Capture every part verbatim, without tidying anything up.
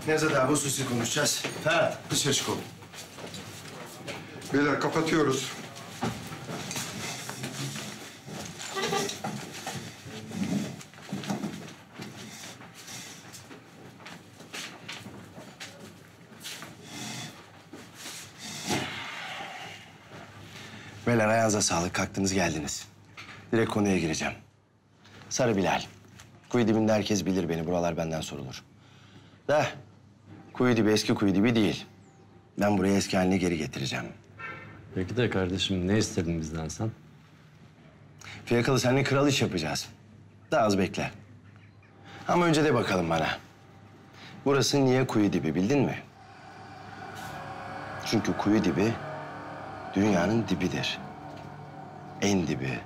Nevzat abi hususi konuşacağız. Ferhat dışarı çık oğlum. Beyler kapatıyoruz. Beyler ayağınıza sağlık. Kalktınız geldiniz. Direkt konuya gireceğim. Sarı Bilal. Kuyu dibinde herkes bilir beni. Buralar benden sorulur. Da kuyu dibi eski kuyu dibi değil. Ben burayı eski haline geri getireceğim. Peki de kardeşim ne istedin bizden sen? Fiyakalı seninle kral iş yapacağız. Daha az bekle. Ama önce de bakalım bana. Burası niye kuyu dibi bildin mi? Çünkü kuyu dibi dünyanın dibidir. En dibi.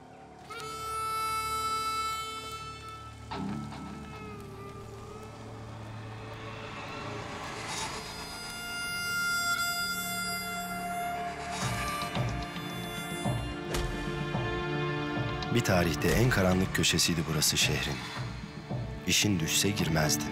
Bir tarihte en karanlık köşesiydi burası şehrin. İşin düşse girmezdin.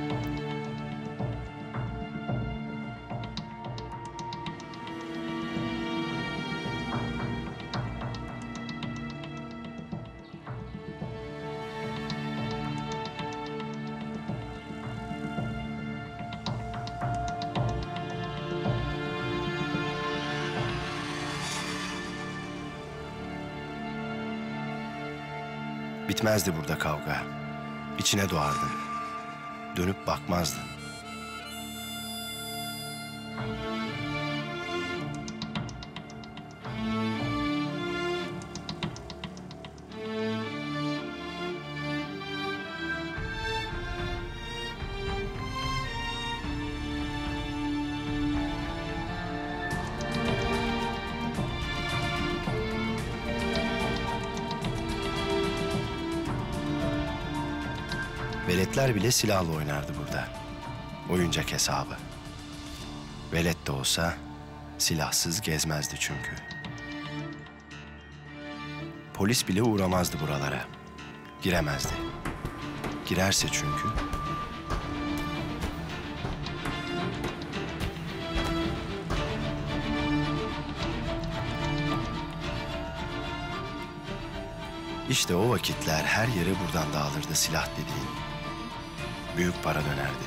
Bitmezdi burada kavga. İçine doğardın. Dönüp bakmazdın. Veletler bile silahla oynardı burada. Oyuncak hesabı. Velet de olsa silahsız gezmezdi çünkü. Polis bile uğramazdı buralara. Giremezdi. Girerse çünkü... İşte o vakitler her yere buradan dağılırdı silah dediğin. Büyük para dönerdi.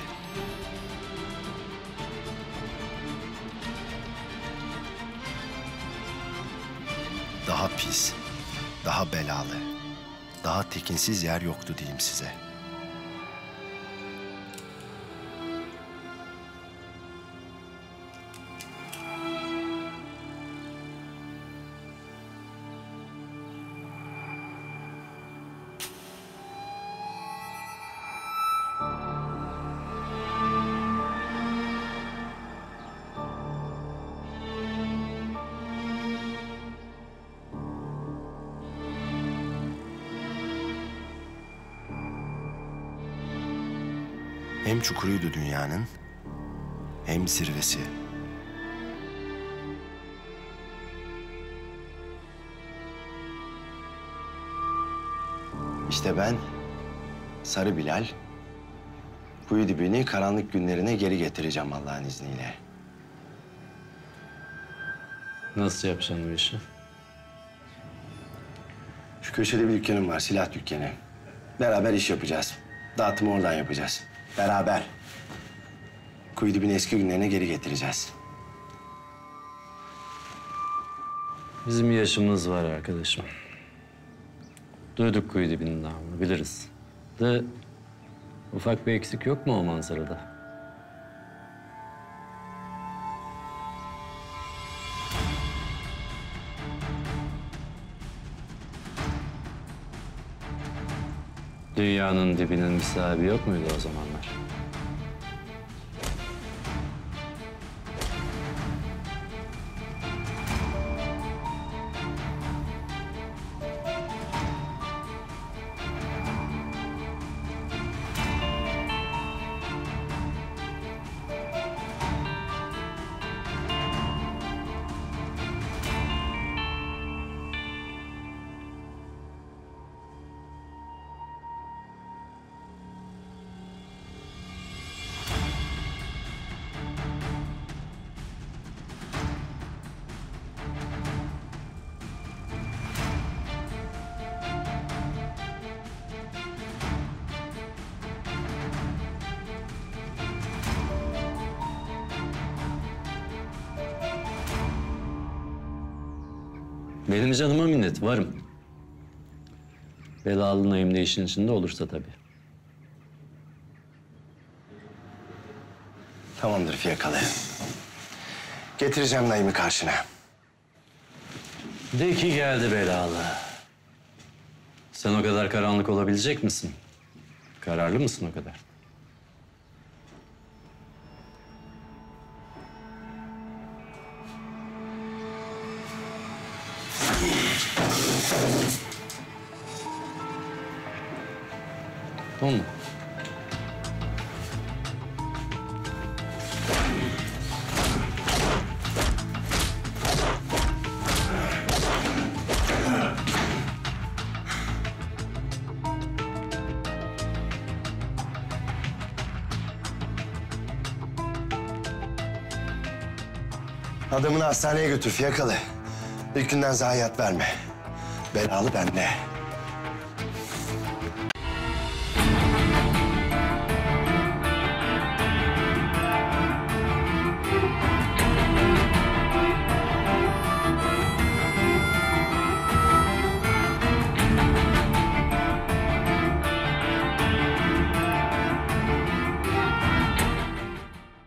Daha pis, daha belalı, daha tekinsiz yer yoktu diyeyim size. Hem çukuruydu dünyanın, hem zirvesi. İşte ben, Sarı Bilal, kuyu dibini karanlık günlerine geri getireceğim Allah'ın izniyle. Nasıl yapacaksın bu işi? Şu köşede bir dükkanım var, silah dükkanı. Beraber iş yapacağız. Dağıtımı oradan yapacağız. Beraber. Kuyu dibini eski günlerine geri getireceğiz. Bizim yaşımız var arkadaşım. Duyduk kuyu dibinin namını, biliriz. De ufak bir eksik yok mu o manzarada? Dünyanın dibinin bir sahibi yok muydu o zamanlar? Benim canıma minnet, varım. Belalı Naim de işin içinde olursa tabii. Tamamdır fiyakalı. Getireceğim Naim'i karşına. De ki geldi belalı. Sen o kadar karanlık olabilecek misin? Kararlı mısın o kadar? Tamam mı? Adamını hastaneye götür fiyakalı. İlk günden zayiat verme. Belalı bende.